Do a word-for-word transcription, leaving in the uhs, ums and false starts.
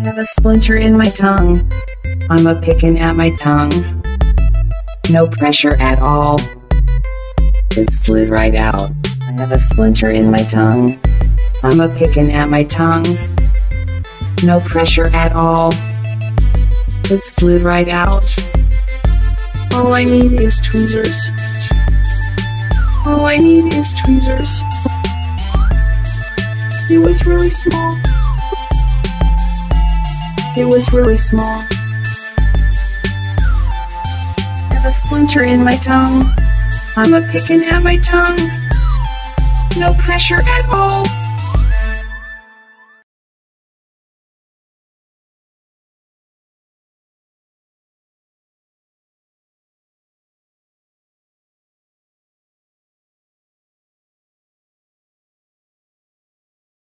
have a splinter in my tongue. I'm a picking at my tongue. No pressure at all. It slid right out. I have a splinter in my tongue. I'm a picking at my tongue. No pressure at all. It slid right out. All I need is tweezers. All I need is tweezers. It was really small. It was really small. I have a splinter in my tongue. I'm a picking at my tongue. No pressure at all.